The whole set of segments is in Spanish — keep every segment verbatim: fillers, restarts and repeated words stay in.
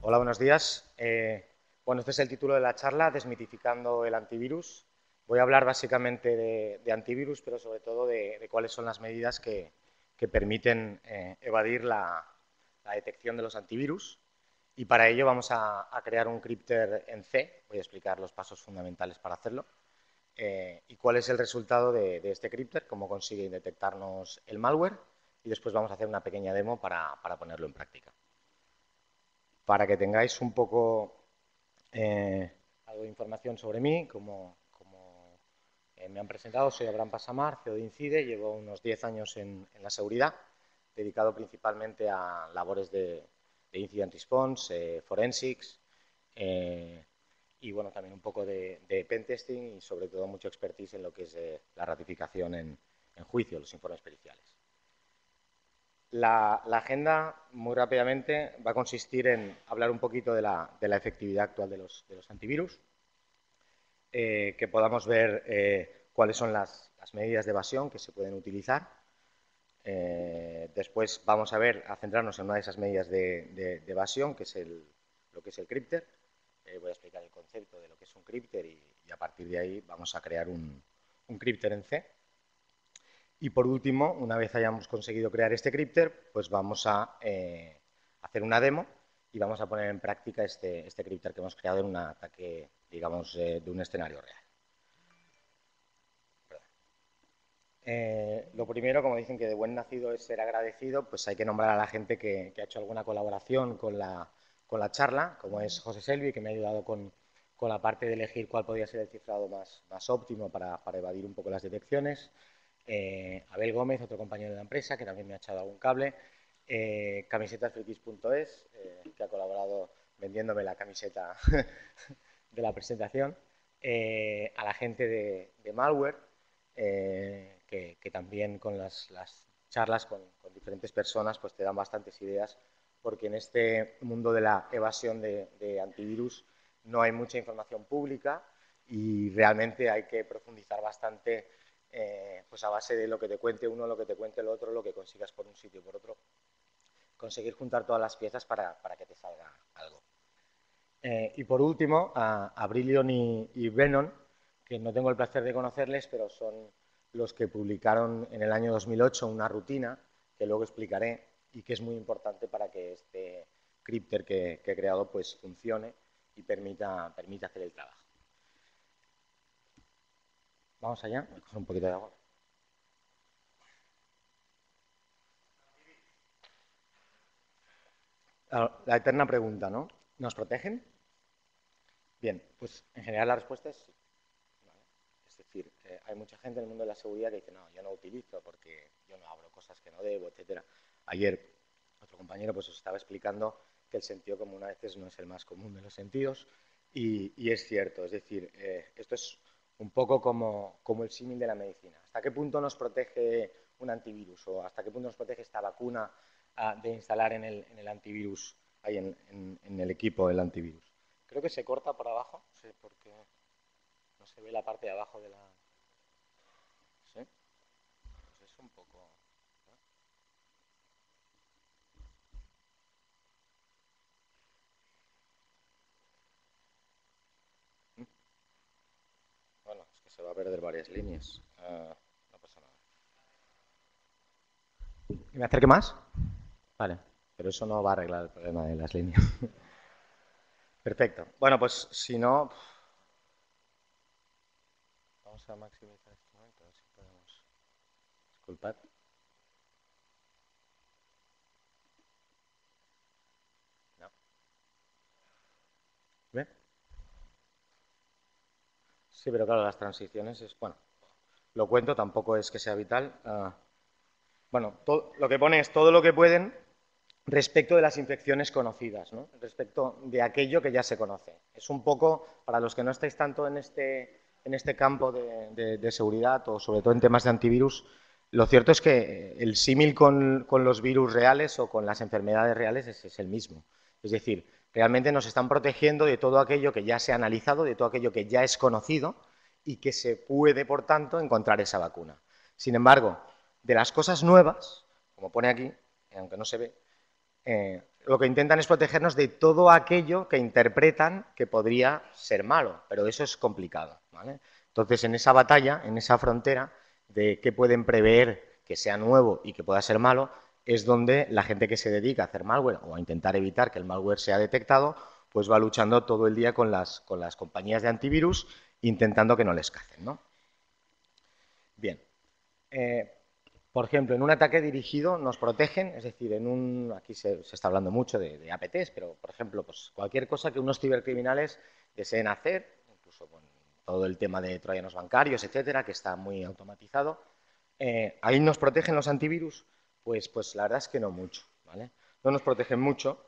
Hola, buenos días. Eh, bueno, este es el título de la charla, Desmitificando el antivirus. Voy a hablar básicamente de, de antivirus, pero sobre todo de, de cuáles son las medidas que, que permiten eh, evadir la, la detección de los antivirus. Y para ello vamos a, a crear un crypter en C. Voy a explicar los pasos fundamentales para hacerlo. Eh, y cuál es el resultado de, de este crypter, cómo consigue detectarnos el malware. Y después vamos a hacer una pequeña demo para, para ponerlo en práctica. Para que tengáis un poco eh, algo de información sobre mí, como, como eh, me han presentado, soy Abraham Pasamar, C E O de Incide, llevo unos diez años en, en la seguridad, dedicado principalmente a labores de, de incident response, eh, forensics, eh, y bueno, también un poco de, de pentesting y sobre todo mucho expertise en lo que es eh, la ratificación en, en juicio, los informes periciales. La, la agenda, muy rápidamente, va a consistir en hablar un poquito de la, de la efectividad actual de los, de los antivirus, eh, que podamos ver eh, cuáles son las, las medidas de evasión que se pueden utilizar. Eh, después vamos a ver, a centrarnos en una de esas medidas de, de, de evasión, que es el, lo que es el crypter. Eh, voy a explicar el concepto de lo que es un crypter y, y a partir de ahí vamos a crear un, un crypter en C. Y por último, una vez hayamos conseguido crear este crypter, pues vamos a eh, hacer una demo y vamos a poner en práctica este, este crypter que hemos creado en un ataque, digamos, eh, de un escenario real. Eh, lo primero, como dicen que de buen nacido es ser agradecido, pues hay que nombrar a la gente que, que ha hecho alguna colaboración con la, con la charla, como es José Selvi, que me ha ayudado con, con la parte de elegir cuál podría ser el cifrado más, más óptimo para, para evadir un poco las detecciones. Eh, Abel Gómez, otro compañero de la empresa, que también me ha echado algún cable. Eh, camisetasfrikis punto es, eh, que ha colaborado vendiéndome la camiseta de la presentación. Eh, a la gente de, de Malware, eh, que, que también con las, las charlas con, con diferentes personas pues te dan bastantes ideas, porque en este mundo de la evasión de, de antivirus no hay mucha información pública y realmente hay que profundizar bastante eh, pues a base de lo que te cuente uno, lo que te cuente el otro, lo que consigas por un sitio y por otro, conseguir juntar todas las piezas para, para que te salga algo. Eh, y por último, a, a Brillion y, y Venom, que no tengo el placer de conocerles, pero son los que publicaron en el año dos mil ocho una rutina que luego explicaré y que es muy importante para que este crypter que, que he creado pues funcione y permita, permita hacer el trabajo. Vamos allá, voy a coger un poquito de agua. La eterna pregunta, ¿no? ¿Nos protegen? Bien, pues en general la respuesta es sí. ¿Vale? Es decir, eh, hay mucha gente en el mundo de la seguridad que dice, no, yo no utilizo porque yo no abro cosas que no debo, etcétera. Ayer otro compañero pues os estaba explicando que el sentido común a veces no es el más común de los sentidos y, y es cierto, es decir, eh, esto es un poco como, como el símil de la medicina. ¿Hasta qué punto nos protege un antivirus o hasta qué punto nos protege esta vacuna ah, de instalar en el, en el antivirus, ahí en, en, en el equipo el antivirus? Creo que se corta por abajo, no sé por qué no se ve la parte de abajo de la... ¿Sí? Pues es un poco... ¿eh? Bueno, es que se va a perder varias líneas. Uh, no pasa nada. ¿Me acerque más? Vale, pero eso no va a arreglar el problema de las líneas. Perfecto. Bueno, pues si no... Vamos a maximizar este momento, a ver si podemos... Disculpad. No. ¿Ve? Sí, pero claro, las transiciones es... Bueno, lo cuento, tampoco es que sea vital. Uh, bueno, todo, lo que pone es todo lo que pueden respecto de las infecciones conocidas, ¿no? Respecto de aquello que ya se conoce. Es un poco, para los que no estáis tanto en este, en este campo de, de, de seguridad o sobre todo en temas de antivirus, lo cierto es que el símil con, con los virus reales o con las enfermedades reales es, es el mismo. Es decir, realmente nos están protegiendo de todo aquello que ya se ha analizado, de todo aquello que ya es conocido y que se puede, por tanto, encontrar esa vacuna. Sin embargo, de las cosas nuevas, como pone aquí, aunque no se ve, Eh, lo que intentan es protegernos de todo aquello que interpretan que podría ser malo, pero eso es complicado, ¿vale? Entonces, en esa batalla, en esa frontera de qué pueden prever que sea nuevo y que pueda ser malo, es donde la gente que se dedica a hacer malware o a intentar evitar que el malware sea detectado, pues va luchando todo el día con las, con las compañías de antivirus intentando que no les cacen, ¿no? Bien. Eh, por ejemplo, en un ataque dirigido nos protegen, es decir, en un, aquí se, se está hablando mucho de, de A P Ts, pero, por ejemplo, pues cualquier cosa que unos cibercriminales deseen hacer, incluso con todo el tema de troyanos bancarios, etcétera, que está muy automatizado, eh, ¿ahí nos protegen los antivirus? Pues, pues la verdad es que no mucho, ¿vale? No nos protegen mucho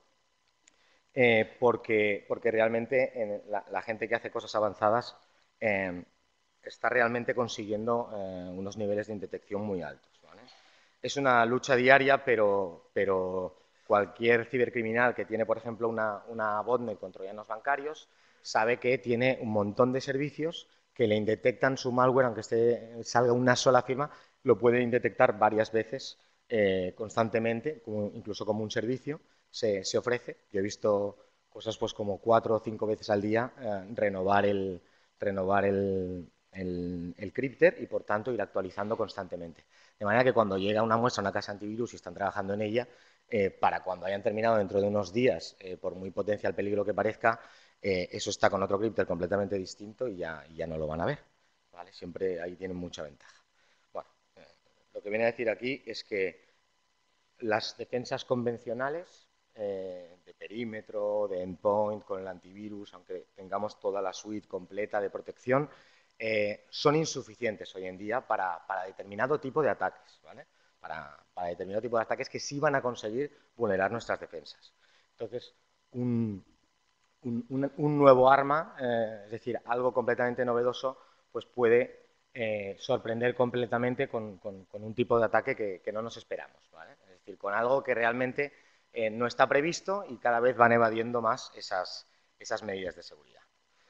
eh, porque, porque realmente en la, la gente que hace cosas avanzadas eh, está realmente consiguiendo eh, unos niveles de detección muy altos, ¿vale? Es una lucha diaria, pero, pero cualquier cibercriminal que tiene, por ejemplo, una, una botnet con troyanos bancarios sabe que tiene un montón de servicios que le indetectan su malware, aunque esté, salga una sola firma, lo puede indetectar varias veces eh, constantemente, como, incluso como un servicio, se, se, ofrece. Yo he visto cosas pues como cuatro o cinco veces al día eh, renovar el, renovar el, el, el crypter y, por tanto, ir actualizando constantemente. De manera que cuando llega una muestra a una casa antivirus y están trabajando en ella, eh, para cuando hayan terminado dentro de unos días, eh, por muy potencial peligro que parezca, eh, eso está con otro crypter completamente distinto y ya, y ya no lo van a ver, ¿vale? Siempre ahí tienen mucha ventaja. Bueno, eh, lo que viene a decir aquí es que las defensas convencionales eh, de perímetro, de endpoint, con el antivirus, aunque tengamos toda la suite completa de protección, eh, son insuficientes hoy en día para, para determinado tipo de ataques, ¿vale? Para, para determinado tipo de ataques que sí van a conseguir vulnerar nuestras defensas. Entonces, un, un, un, un nuevo arma, eh, es decir, algo completamente novedoso, pues puede eh, sorprender completamente con, con, con, un tipo de ataque que, que no nos esperamos, ¿vale? Es decir, con algo que realmente eh, no está previsto y cada vez van evadiendo más esas, esas medidas de seguridad.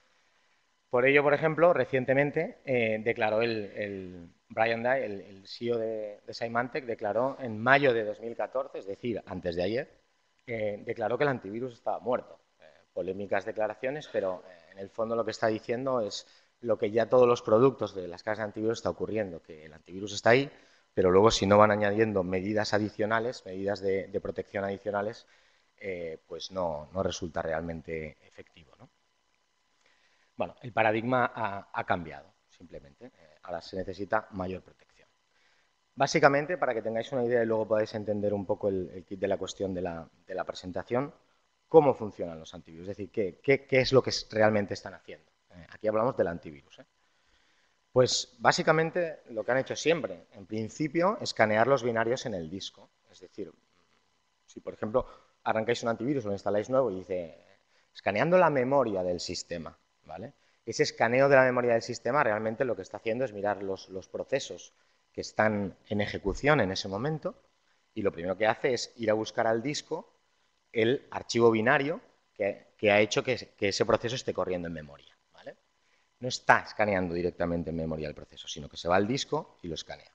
Por ello, por ejemplo, recientemente eh, declaró el, el Brian Dye, el, el C E O de, de Symantec, declaró en mayo de dos mil catorce, es decir, antes de ayer, eh, declaró que el antivirus estaba muerto. Eh, polémicas declaraciones, pero eh, en el fondo lo que está diciendo es lo que ya todos los productos de las casas de antivirus está ocurriendo, que el antivirus está ahí, pero luego si no van añadiendo medidas adicionales, medidas de, de protección adicionales, eh, pues no, no resulta realmente efectivo, ¿no? Bueno, el paradigma ha, ha cambiado, simplemente. Eh, ahora se necesita mayor protección. Básicamente, para que tengáis una idea y luego podáis entender un poco el, el kit de la cuestión de la, de la presentación, cómo funcionan los antivirus, es decir, qué, qué, qué es lo que realmente están haciendo. Eh, aquí hablamos del antivirus. ¿eh? Pues básicamente lo que han hecho siempre, en principio, escanear los binarios en el disco. Es decir, si por ejemplo arrancáis un antivirus o lo instaláis nuevo y dice escaneando la memoria del sistema, ¿vale? Ese escaneo de la memoria del sistema realmente lo que está haciendo es mirar los, los procesos que están en ejecución en ese momento y lo primero que hace es ir a buscar al disco el archivo binario que, que ha hecho que, que ese proceso esté corriendo en memoria, ¿vale? No está escaneando directamente en memoria el proceso, sino que se va al disco y lo escanea.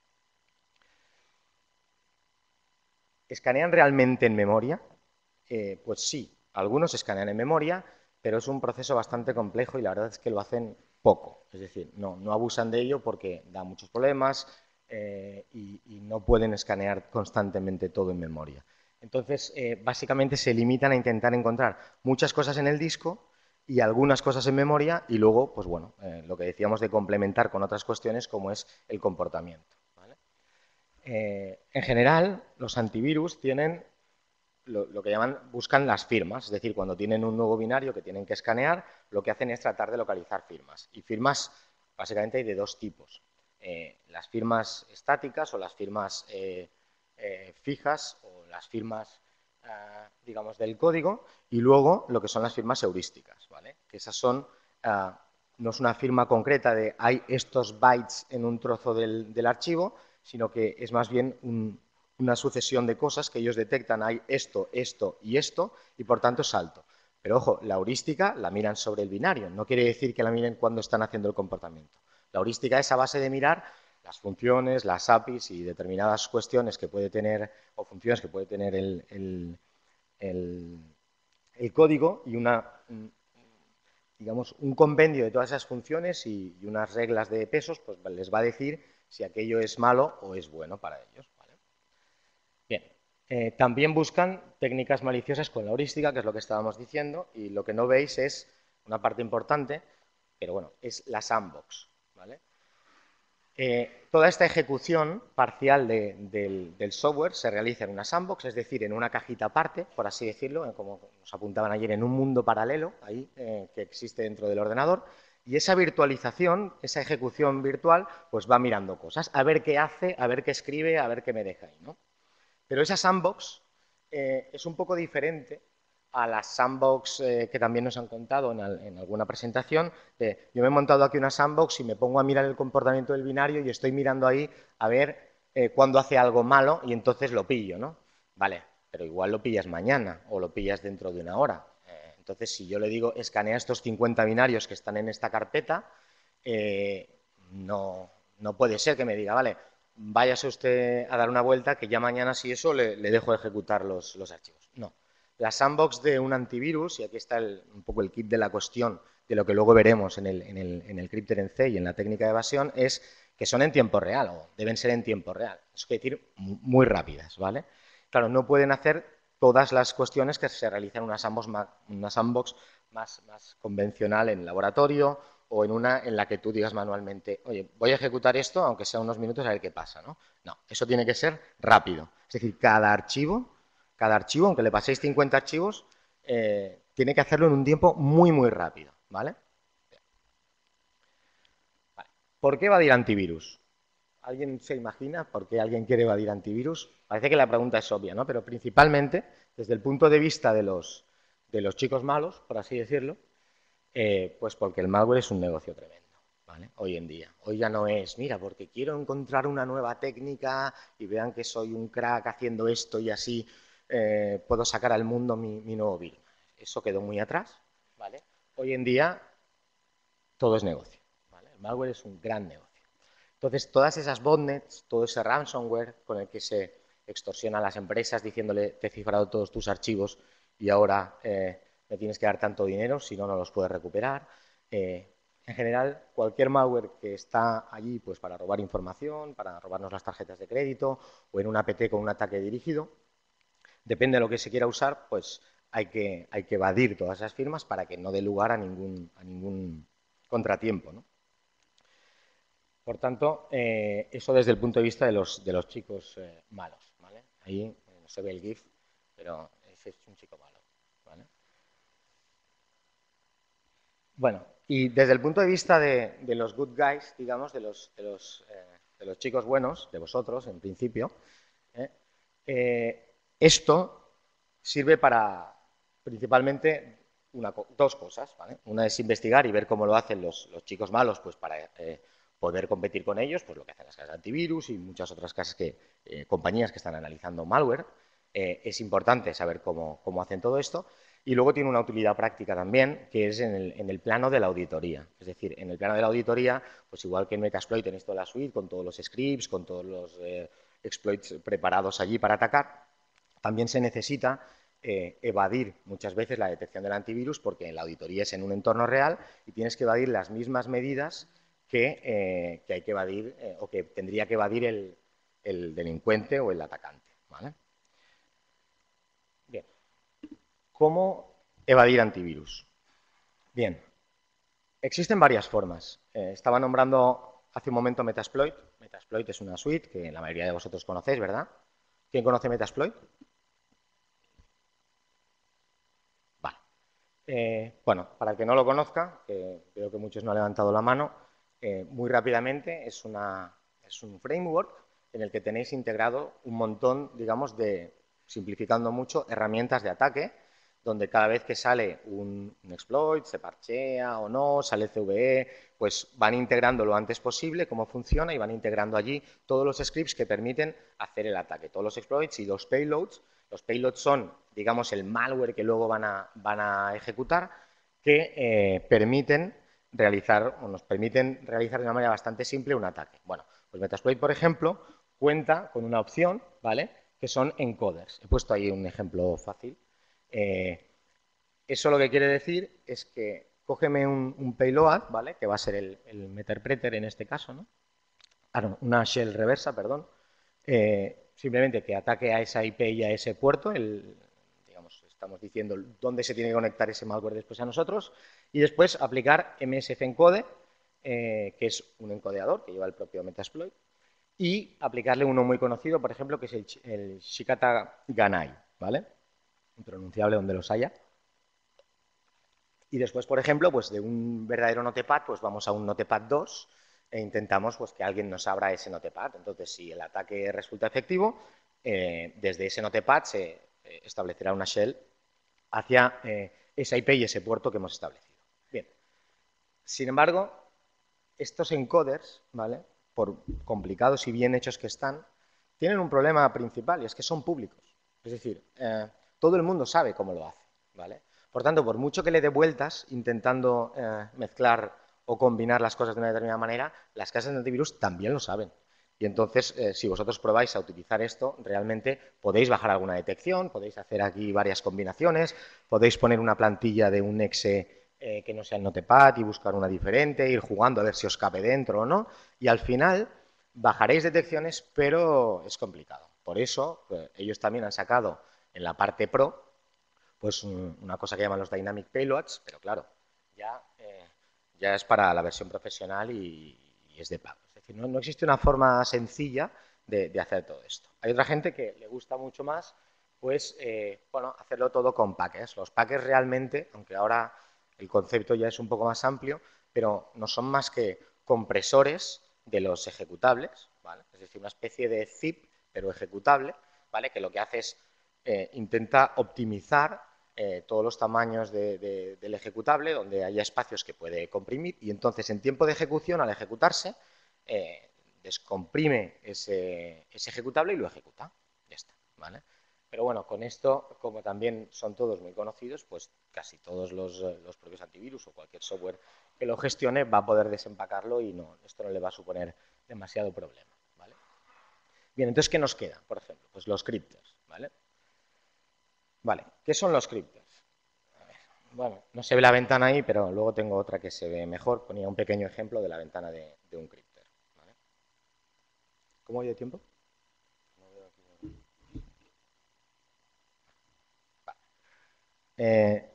¿Escanean realmente en memoria? Eh, pues sí, algunos escanean en memoria, pero es un proceso bastante complejo y la verdad es que lo hacen poco. Es decir, no, no abusan de ello porque da muchos problemas eh, y, y no pueden escanear constantemente todo en memoria. Entonces, eh, básicamente se limitan a intentar encontrar muchas cosas en el disco y algunas cosas en memoria y luego, pues bueno, eh, lo que decíamos de complementar con otras cuestiones como es el comportamiento. ¿Vale? Eh, en general, los antivirus tienen lo, lo que llaman, buscan las firmas, es decir, cuando tienen un nuevo binario que tienen que escanear, lo que hacen es tratar de localizar firmas. Y firmas, básicamente, hay de dos tipos. Eh, las firmas estáticas o las firmas eh, eh, fijas o las firmas, eh, digamos, del código y luego lo que son las firmas heurísticas, ¿vale? Que esas son, eh, no es una firma concreta de hay estos bytes en un trozo del, del archivo, sino que es más bien un, una sucesión de cosas que ellos detectan, hay esto, esto y esto, y por tanto salto. Pero ojo, la heurística la miran sobre el binario, no quiere decir que la miren cuando están haciendo el comportamiento. La heurística es a base de mirar las funciones, las A P Is y determinadas cuestiones que puede tener, o funciones que puede tener el, el, el, el código y una, digamos, un compendio de todas esas funciones y, y unas reglas de pesos, pues les va a decir si aquello es malo o es bueno para ellos. ¿Vale? Bien, eh, también buscan técnicas maliciosas con la heurística, que es lo que estábamos diciendo, y lo que no veis es una parte importante, pero bueno, es la sandbox. ¿Vale? Eh, toda esta ejecución parcial de, del, del software se realiza en una sandbox, es decir, en una cajita aparte, por así decirlo, como nos apuntaban ayer, en un mundo paralelo ahí, eh, que existe dentro del ordenador, y esa virtualización, esa ejecución virtual, pues va mirando cosas, a ver qué hace, a ver qué escribe, a ver qué me deja ahí, ¿no? Pero esa sandbox eh, es un poco diferente a las sandbox eh, que también nos han contado en, al, en alguna presentación. De, yo me he montado aquí una sandbox y me pongo a mirar el comportamiento del binario y estoy mirando ahí a ver eh, cuándo hace algo malo y entonces lo pillo, ¿no? Vale, pero igual lo pillas mañana o lo pillas dentro de una hora. Eh, entonces, si yo le digo, escanea estos cincuenta binarios que están en esta carpeta, eh, no, no puede ser que me diga, vale, váyase usted a dar una vuelta que ya mañana, si eso, le, le dejo ejecutar los, los archivos. No. La sandbox de un antivirus, y aquí está el, un poco el kit de la cuestión de lo que luego veremos en el, en el, en el crypter en C y en la técnica de evasión, es que son en tiempo real, o deben ser en tiempo real. Es decir, muy rápidas, ¿vale? Claro, no pueden hacer todas las cuestiones que se realizan en una sandbox más, una sandbox más, más convencional en laboratorio o en una en la que tú digas manualmente, oye, voy a ejecutar esto, aunque sea unos minutos, a ver qué pasa, ¿no? No, eso tiene que ser rápido. Es decir, cada archivo, cada archivo, aunque le paséis cincuenta archivos, eh, tiene que hacerlo en un tiempo muy, muy rápido, ¿vale? Vale. ¿Por qué evadir antivirus? ¿Alguien se imagina por qué alguien quiere evadir antivirus? Parece que la pregunta es obvia, ¿no? Pero principalmente, desde el punto de vista de los, de los chicos malos, por así decirlo, eh, pues porque el malware es un negocio tremendo, ¿vale? Hoy en día. Hoy ya no es, mira, porque quiero encontrar una nueva técnica y vean que soy un crack haciendo esto y así eh, puedo sacar al mundo mi, mi nuevo virus. Eso quedó muy atrás, ¿vale? Hoy en día todo es negocio, ¿vale? El malware es un gran negocio. Entonces, todas esas botnets, todo ese ransomware con el que se extorsionan las empresas diciéndole te he cifrado todos tus archivos y ahora eh, me tienes que dar tanto dinero, si no, no los puedes recuperar. Eh, en general, cualquier malware que está allí pues, para robar información, para robarnos las tarjetas de crédito o en un A P T con un ataque dirigido, depende de lo que se quiera usar, pues hay que, hay que evadir todas esas firmas para que no dé lugar a ningún, a ningún contratiempo, ¿no? Por tanto, eh, eso desde el punto de vista de los, de los chicos eh, malos, ¿vale? Ahí eh, no se ve el GIF, pero ese es un chico malo, ¿vale? Bueno, y desde el punto de vista de, de los good guys, digamos, de los, de, los, eh, de los chicos buenos, de vosotros, en principio, ¿eh? Eh, esto sirve para, principalmente, una, dos cosas, ¿vale? Una es investigar y ver cómo lo hacen los, los chicos malos, pues para eh, poder competir con ellos, pues lo que hacen las casas de antivirus y muchas otras casas que, eh, compañías que están analizando malware. Eh, es importante saber cómo, cómo hacen todo esto. Y luego tiene una utilidad práctica también, que es en el, en el plano de la auditoría. Es decir, en el plano de la auditoría, pues igual que en Metasploit tenéis toda la suite, con todos los scripts, con todos los eh, exploits preparados allí para atacar, también se necesita eh, evadir muchas veces la detección del antivirus porque la auditoría es en un entorno real y tienes que evadir las mismas medidas que, eh, que hay que evadir eh, o que tendría que evadir el, el delincuente o el atacante, ¿vale? Bien. ¿Cómo evadir antivirus? Bien, existen varias formas. Eh, estaba nombrando hace un momento Metasploit. Metasploit es una suite que la mayoría de vosotros conocéis, ¿verdad? ¿Quién conoce Metasploit? Vale. Eh, bueno, para el que no lo conozca, que creo que muchos no han levantado la mano, eh, muy rápidamente es, una, es un framework en el que tenéis integrado un montón, digamos, de, simplificando mucho, herramientas de ataque, donde cada vez que sale un, un exploit, se parchea o no, sale C V E, pues van integrando lo antes posible cómo funciona y van integrando allí todos los scripts que permiten hacer el ataque, todos los exploits y los payloads. Los payloads son, digamos, el malware que luego van a, van a ejecutar, que eh, permiten realizar, o nos permiten realizar de una manera bastante simple un ataque. Bueno, pues Metasploit, por ejemplo, cuenta con una opción, ¿vale?, que son encoders. He puesto ahí un ejemplo fácil. Eh, eso lo que quiere decir es que cógeme un, un payload, ¿vale? Que va a ser el, el meterpreter en este caso, ¿no? Ah, no, una shell reversa, perdón. Eh, simplemente que ataque a esa I P y a ese puerto, el, digamos, estamos diciendo dónde se tiene que conectar ese malware después a nosotros, y después aplicar M S F encode, eh, que es un encodeador que lleva el propio Metasploit, y aplicarle uno muy conocido, por ejemplo, que es el, el Shikata Ganai, ¿vale? Impronunciable donde los haya. Y después, por ejemplo, pues de un verdadero notepad, pues vamos a un notepad dos e intentamos pues, que alguien nos abra ese notepad. Entonces, si el ataque resulta efectivo, eh, desde ese notepad se eh, establecerá una shell hacia eh, esa I P y ese puerto que hemos establecido. Bien. Sin embargo, estos encoders, ¿vale? Por complicados y bien hechos que están, tienen un problema principal y es que son públicos. Es decir, eh, todo el mundo sabe cómo lo hace, ¿vale? Por tanto, por mucho que le dé vueltas intentando eh, mezclar o combinar las cosas de una determinada manera, las casas de antivirus también lo saben. Y entonces, eh, si vosotros probáis a utilizar esto, realmente podéis bajar alguna detección, podéis hacer aquí varias combinaciones, podéis poner una plantilla de un exe eh, que no sea el Notepad y buscar una diferente, ir jugando a ver si os cabe dentro o no, y al final bajaréis detecciones, pero es complicado. Por eso, pues, ellos también han sacado en la parte pro pues un, una cosa que llaman los Dynamic Payloads, pero claro, ya, eh, ya es para la versión profesional y, y es de pago. Es decir, no, no existe una forma sencilla de, de, hacer todo esto. Hay otra gente que le gusta mucho más, pues, eh, bueno, hacerlo todo con packers. Los packers realmente, aunque ahora el concepto ya es un poco más amplio, pero no son más que compresores de los ejecutables, ¿vale? Es decir, una especie de zip, pero ejecutable, ¿vale? Que lo que hace es eh, intenta optimizar eh, todos los tamaños de, de, del ejecutable, donde haya espacios que puede comprimir, y entonces en tiempo de ejecución, al ejecutarse, eh, descomprime ese, ese ejecutable y lo ejecuta. Ya está, ¿vale? Pero bueno, con esto, como también son todos muy conocidos, pues casi todos los, los propios antivirus o cualquier software que lo gestione va a poder desempacarlo y no, esto no le va a suponer demasiado problema, ¿vale? Bien, entonces, ¿qué nos queda? Por ejemplo, pues los cryptos, ¿vale? Vale, ¿qué son los cryptos? A ver, bueno, no se ve la ventana ahí, pero luego tengo otra que se ve mejor. Ponía un pequeño ejemplo de la ventana de, de un crypter, ¿vale? ¿Cómo voy de tiempo? No veo aquí. Vale. Eh,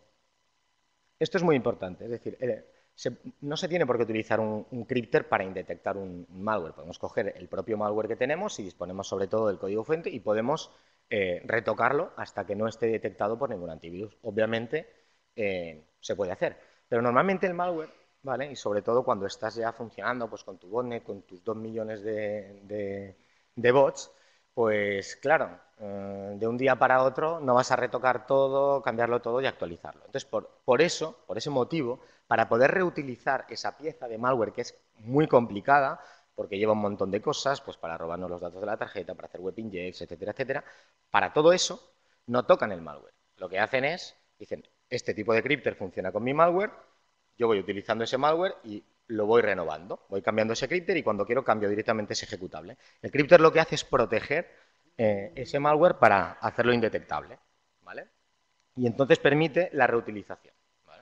Esto es muy importante, es decir, eh, se, no se tiene por qué utilizar un, un crypter para indetectar un, un, malware. Podemos coger el propio malware que tenemos y disponemos sobre todo del código fuente y podemos eh, retocarlo hasta que no esté detectado por ningún antivirus. Obviamente eh, se puede hacer, pero normalmente el malware, ¿vale? Y sobre todo cuando estás ya funcionando pues, con tu botnet, con tus dos millones de, de, de bots, pues claro, eh, de un día para otro no vas a retocar todo, cambiarlo todo y actualizarlo. Entonces, por, por eso, por ese motivo, para poder reutilizar esa pieza de malware que es muy complicada, porque lleva un montón de cosas, pues para robarnos los datos de la tarjeta, para hacer web injects, etcétera, etcétera, para todo eso no tocan el malware. Lo que hacen es, dicen, este tipo de crypter funciona con mi malware, yo voy utilizando ese malware y lo voy renovando. Voy cambiando ese crypter y cuando quiero cambio directamente ese ejecutable. El crypter lo que hace es proteger eh, ese malware para hacerlo indetectable, ¿vale? Y entonces permite la reutilización, ¿vale?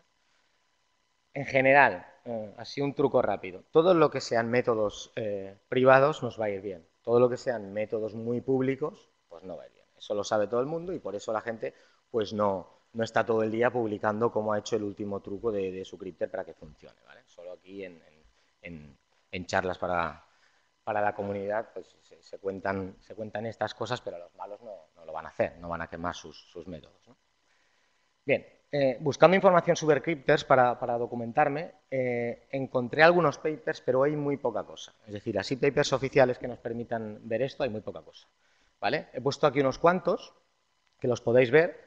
En general, eh, así un truco rápido, todo lo que sean métodos eh, privados nos va a ir bien. Todo lo que sean métodos muy públicos, pues no va a ir bien. Eso lo sabe todo el mundo y por eso la gente pues no, no está todo el día publicando cómo ha hecho el último truco de, de su crypter para que funcione, ¿vale? Solo aquí en, en, en charlas para, para la comunidad pues se, se, cuentan, se cuentan estas cosas, pero los malos no, no lo van a hacer, no van a quemar sus, sus métodos, ¿no? Bien, eh, buscando información sobre crypters para, para documentarme, eh, encontré algunos papers, pero hay muy poca cosa. Es decir, así papers oficiales que nos permitan ver esto, hay muy poca cosa, ¿vale? He puesto aquí unos cuantos, que los podéis ver,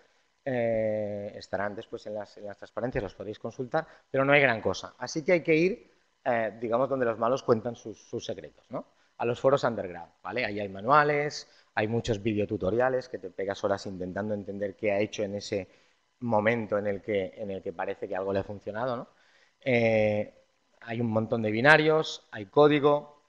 eh, estarán después en las, en las transparencias, los podéis consultar, pero no hay gran cosa. Así que hay que ir, eh, digamos, donde los malos cuentan sus, sus secretos, ¿no? A los foros underground, ¿vale? Ahí hay manuales, hay muchos videotutoriales que te pegas horas intentando entender qué ha hecho en ese momento en el que, en el que parece que algo le ha funcionado, ¿no? Eh, hay un montón de binarios, hay código,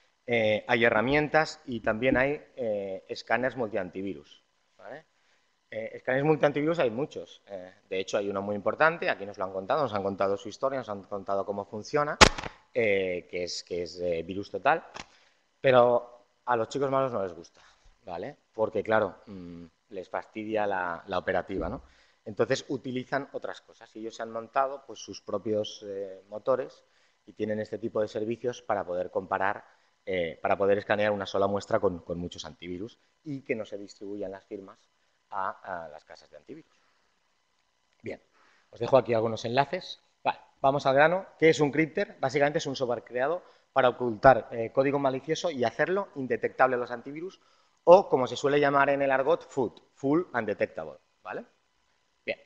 eh, hay herramientas y también hay eh, escáneres multiantivirus, ¿vale? Eh, escáneres multiantivirus hay muchos. Eh, de hecho, hay uno muy importante, aquí nos lo han contado, nos han contado su historia, nos han contado cómo funciona, eh, que es, que es eh, Virus Total, pero a los chicos malos no les gusta, ¿vale? Porque, claro, mmm, les fastidia la, la operativa, ¿no? Entonces, utilizan otras cosas y ellos se han montado pues, sus propios eh, motores y tienen este tipo de servicios para poder comparar, eh, para poder escanear una sola muestra con, con muchos antivirus y que no se distribuyan las firmas a, a las casas de antivirus. Bien, os dejo aquí algunos enlaces. Vale, vamos al grano. ¿Qué es un crypter? Básicamente es un software creado para ocultar eh, código malicioso y hacerlo indetectable a los antivirus o, como se suele llamar en el argot, F U D, Full Undetectable, ¿vale? Bien.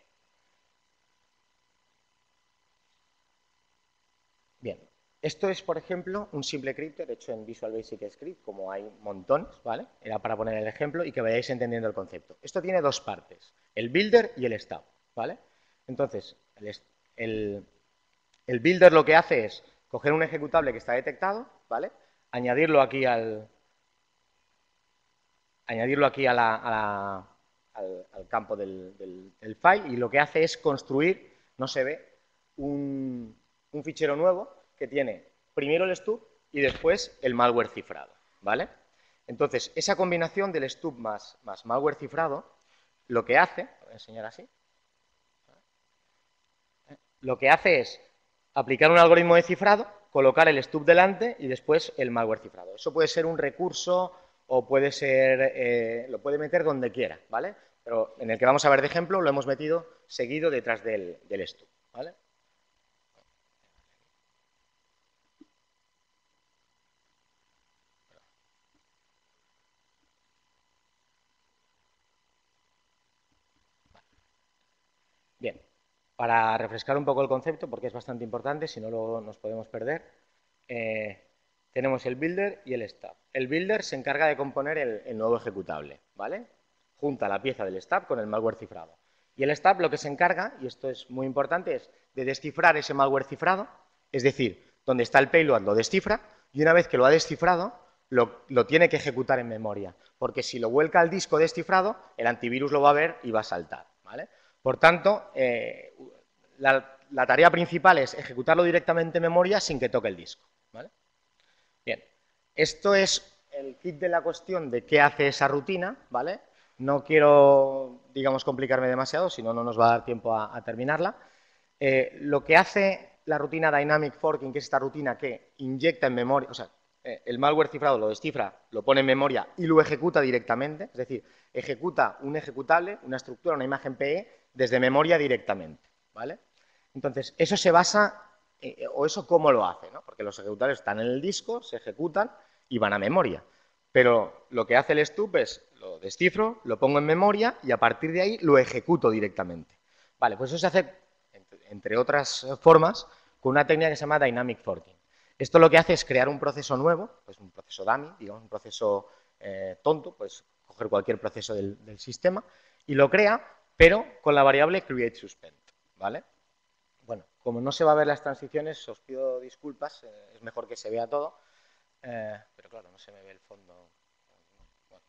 Bien. Esto es, por ejemplo, un simple crypter hecho en Visual Basic Script, como hay montones, ¿vale? Era para poner el ejemplo y que vayáis entendiendo el concepto. Esto tiene dos partes, el builder y el stub, ¿vale? Entonces, el, el, el builder lo que hace es coger un ejecutable que está detectado, ¿vale? Añadirlo aquí al, añadirlo aquí a la, a la, al, al, campo del, del, del file y lo que hace es construir, no se ve, un, un fichero nuevo que tiene primero el stub y después el malware cifrado, ¿vale? Entonces, esa combinación del stub más, más malware cifrado, lo que hace, voy a enseñar así, lo que hace es aplicar un algoritmo de cifrado, colocar el stub delante y después el malware cifrado. Eso puede ser un recurso o puede ser, eh, lo puede meter donde quiera, ¿vale? Pero en el que vamos a ver de ejemplo lo hemos metido seguido detrás del, del stub, ¿vale? Bien, para refrescar un poco el concepto, porque es bastante importante, si no luego nos podemos perder, eh, tenemos el builder y el stub. El builder se encarga de componer el, el nuevo ejecutable, ¿vale? Junta la pieza del stub con el malware cifrado. Y el stub lo que se encarga, y esto es muy importante, es de descifrar ese malware cifrado, es decir, donde está el payload lo descifra, y una vez que lo ha descifrado, lo, lo tiene que ejecutar en memoria, porque si lo vuelca al disco descifrado, el antivirus lo va a ver y va a saltar, ¿vale? Por tanto, eh, la, la tarea principal es ejecutarlo directamente en memoria sin que toque el disco, ¿vale? Bien, esto es el kit de la cuestión de qué hace esa rutina, ¿vale? No quiero, digamos, complicarme demasiado, si no, no nos va a dar tiempo a, a terminarla. Eh, lo que hace la rutina Dynamic Forking, que es esta rutina que inyecta en memoria, o sea, eh, el malware cifrado lo descifra, lo pone en memoria y lo ejecuta directamente, es decir, ejecuta un ejecutable, una estructura, una imagen P E, desde memoria directamente, ¿vale? Entonces, eso se basa, eh, o eso cómo lo hace, ¿no? Porque los ejecutables están en el disco, se ejecutan y van a memoria. Pero lo que hace el stub es, lo descifro, lo pongo en memoria y a partir de ahí lo ejecuto directamente. Vale, pues eso se hace, entre otras formas, con una técnica que se llama Dynamic Forking. Esto lo que hace es crear un proceso nuevo, pues un proceso dummy, digamos, un proceso eh, tonto, pues coger cualquier proceso del, del sistema y lo crea, pero con la variable createSuspend, ¿vale? Bueno, como no se va a ver las transiciones, os pido disculpas, eh, es mejor que se vea todo, eh, pero claro, no se me ve el fondo. Bueno,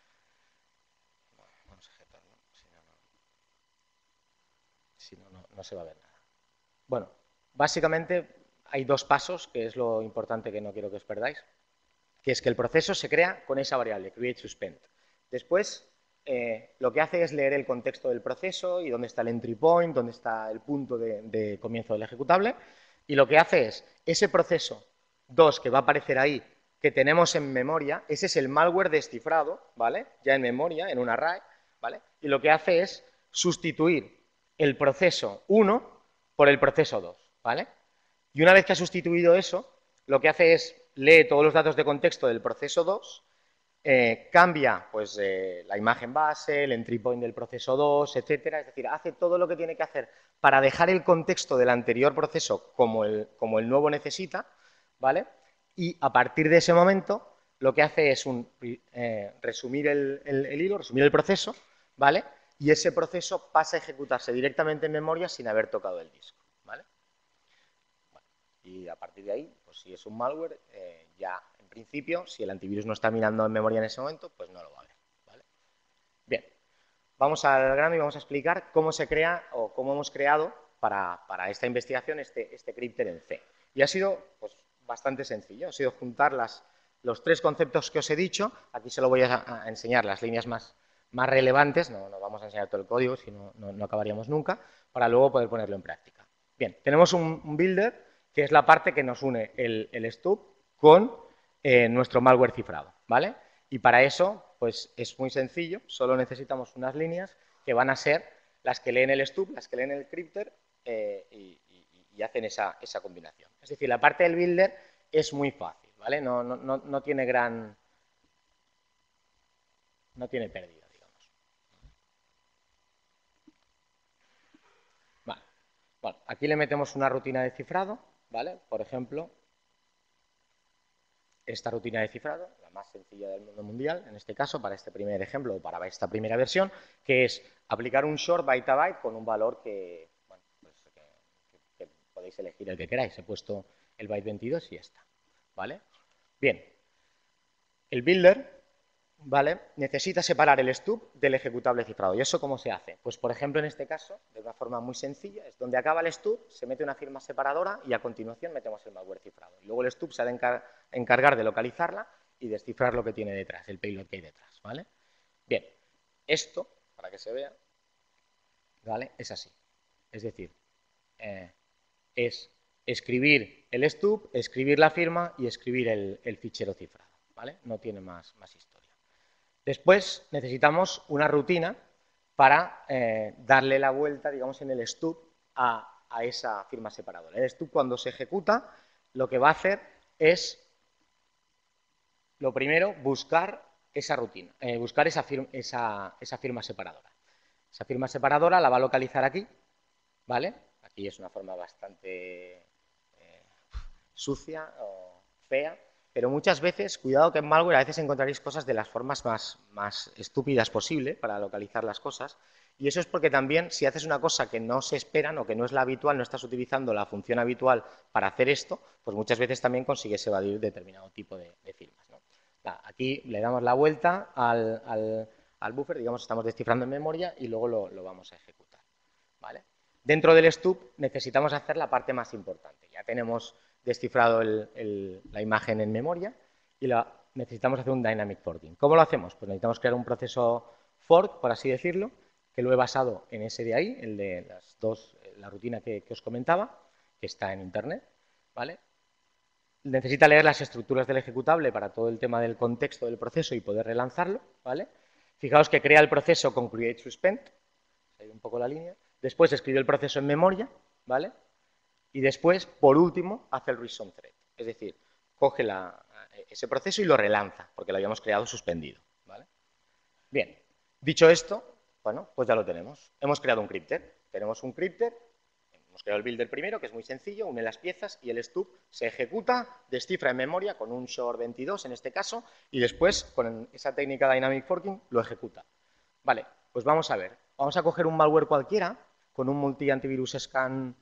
vamos a ejecutarlo, si no, no, si no, no, no se va a ver nada. Bueno, básicamente hay dos pasos, que es lo importante que no quiero que os perdáis, que es que el proceso se crea con esa variable, createSuspend. Después, eh, lo que hace es leer el contexto del proceso y dónde está el entry point, dónde está el punto de, de comienzo del ejecutable, y lo que hace es, ese proceso dos que va a aparecer ahí, que tenemos en memoria, ese es el malware descifrado, ¿vale? Ya en memoria, en un array, ¿vale? Y lo que hace es sustituir el proceso uno por el proceso dos, ¿vale? Y una vez que ha sustituido eso, lo que hace es lee todos los datos de contexto del proceso dos, eh, cambia pues, eh, la imagen base, el entry point del proceso dos, etcétera. Es decir, hace todo lo que tiene que hacer para dejar el contexto del anterior proceso como el, como el nuevo necesita, ¿vale? Y a partir de ese momento, lo que hace es un, eh, resumir el, el, el hilo, resumir el proceso, ¿vale? Y ese proceso pasa a ejecutarse directamente en memoria sin haber tocado el disco, ¿vale? Y a partir de ahí, pues si es un malware, eh, ya en principio, si el antivirus no está mirando en memoria en ese momento, pues no lo va a ver, ¿vale? Bien, vamos al grano y vamos a explicar cómo se crea o cómo hemos creado para, para esta investigación este, este crypter en C. Y ha sido pues, bastante sencillo, ha sido juntar las, los tres conceptos que os he dicho. Aquí se lo voy a, a enseñar las líneas más, más relevantes, no, no vamos a enseñar todo el código, si no, no, no acabaríamos nunca, para luego poder ponerlo en práctica. Bien, tenemos un, un builder, que es la parte que nos une el, el stub con eh, nuestro malware cifrado, ¿vale? Y para eso, pues es muy sencillo, solo necesitamos unas líneas que van a ser las que leen el stub, las que leen el crypter eh, y, y, y hacen esa, esa combinación. Es decir, la parte del builder es muy fácil, ¿vale? No, no, no, no tiene gran... no tiene pérdida, digamos. Vale. Bueno, aquí le metemos una rutina de cifrado, ¿vale? Por ejemplo, esta rutina de cifrado, la más sencilla del mundo mundial, en este caso, para este primer ejemplo o para esta primera versión, que es aplicar un short byte a byte con un valor que, bueno, pues que, que, que podéis elegir el que queráis. He puesto el byte veintidós y ya está, ¿vale? Bien, el builder, ¿vale?, necesita separar el stub del ejecutable cifrado. ¿Y eso cómo se hace? Pues, por ejemplo, en este caso, de una forma muy sencilla, es donde acaba el stub, se mete una firma separadora y a continuación metemos el malware cifrado. Y luego el stub se ha de encar encargar de localizarla y descifrar lo que tiene detrás, el payload que hay detrás, ¿vale? Bien, esto, para que se vea, ¿vale?, es así. Es decir, eh, es escribir el stub, escribir la firma y escribir el, el fichero cifrado, ¿vale? No tiene más, más historia. Después necesitamos una rutina para eh, darle la vuelta, digamos, en el stub a, a esa firma separadora. El stub, cuando se ejecuta, lo que va a hacer es, lo primero, buscar esa rutina, eh, buscar esa, fir esa, esa firma separadora. Esa firma separadora la va a localizar aquí, ¿vale? Aquí es una forma bastante eh, sucia o fea, pero muchas veces, cuidado que en malware a veces encontraréis cosas de las formas más, más estúpidas posible para localizar las cosas, y eso es porque también si haces una cosa que no se esperan o que no es la habitual, no estás utilizando la función habitual para hacer esto, pues muchas veces también consigues evadir determinado tipo de, de firmas, ¿no? Aquí le damos la vuelta al, al, al buffer, digamos, estamos descifrando en memoria y luego lo, lo vamos a ejecutar, ¿vale? Dentro del stub necesitamos hacer la parte más importante. Ya tenemos descifrado el, el, la imagen en memoria y la, necesitamos hacer un dynamic forking. ¿Cómo lo hacemos? Pues necesitamos crear un proceso fork, por así decirlo, que lo he basado en ese de ahí, el de las dos, la rutina que, que os comentaba, que está en internet, ¿vale? Necesita leer las estructuras del ejecutable para todo el tema del contexto del proceso y poder relanzarlo, ¿vale? Fijaos que crea el proceso con create suspend, ahí un poco la línea. Después escribe el proceso en memoria, ¿vale? Y después, por último, hace el resume thread. Es decir, coge la, ese proceso y lo relanza, porque lo habíamos creado suspendido, ¿vale? Bien, dicho esto, bueno, pues ya lo tenemos. Hemos creado un crypter. Tenemos un crypter, hemos creado el builder primero, que es muy sencillo, une las piezas y el stub se ejecuta, descifra en memoria con un short veintidós en este caso, y después, con esa técnica dynamic forking, lo ejecuta. Vale, pues vamos a ver. Vamos a coger un malware cualquiera, con un multi-antivirus scan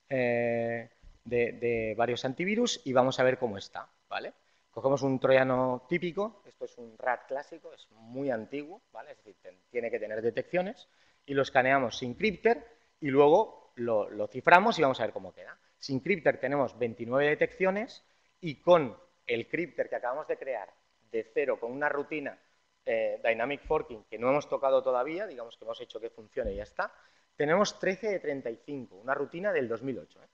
eh, de, de varios antivirus y vamos a ver cómo está, ¿vale? Cogemos un troyano típico, esto es un rat clásico, es muy antiguo, ¿vale? Es decir, tiene que tener detecciones, y lo escaneamos sin crypter y luego lo, lo ciframos y vamos a ver cómo queda. Sin crypter tenemos veintinueve detecciones y con el crypter que acabamos de crear de cero con una rutina eh, Dynamic Forking que no hemos tocado todavía, digamos que hemos hecho que funcione y ya está, tenemos trece de treinta y cinco, una rutina del dos mil ocho. ¿eh?